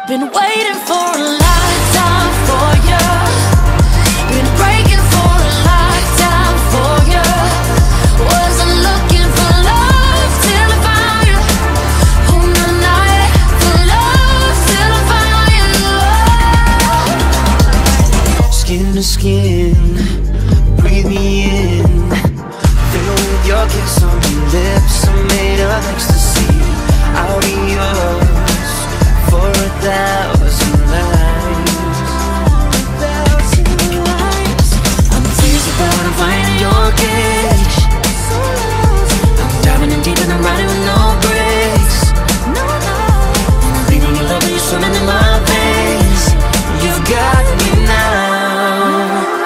Been waiting for a lifetime for you. Been breaking for a lifetime for you. Wasn't looking for love till I found you. On the night for love till I found you. Skin to skin, breathe me in. Fill with your kiss on your lips. I'm made of ecstasy. I'll be yours for 1,000 lives. I'm tears about to find your cage. I'm diving in deep and I'm riding with no brakes. I'm breathing your love and you're swimming in my veins. You've got me now.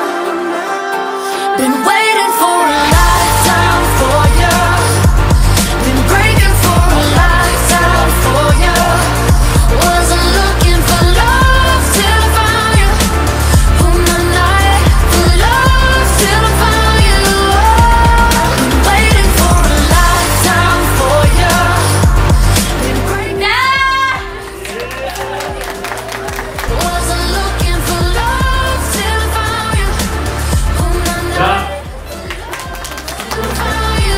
Been waiting for a lifetime for you. Been breaking for a lifetime for you. Wasn't looking for love till I found you. On the night for love till I found you. Been waiting for a lifetime for you. Been breaking. Wasn't looking for love till I found you. On the night till I found you.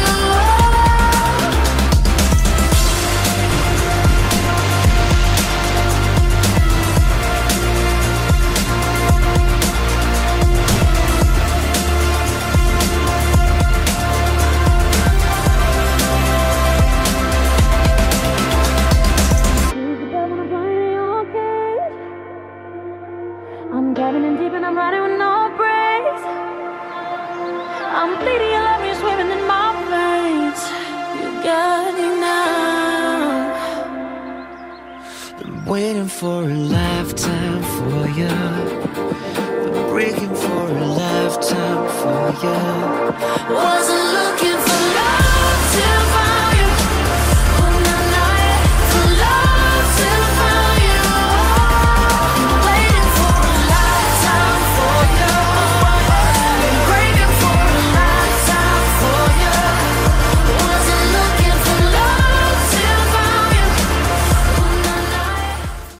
I'm diving in deep and I'm riding with no brakes. I'm bleeding your love, you're swimming in my veins. You got me now. Been waiting for a lifetime for you. Been breaking for a lifetime for you. Wasn't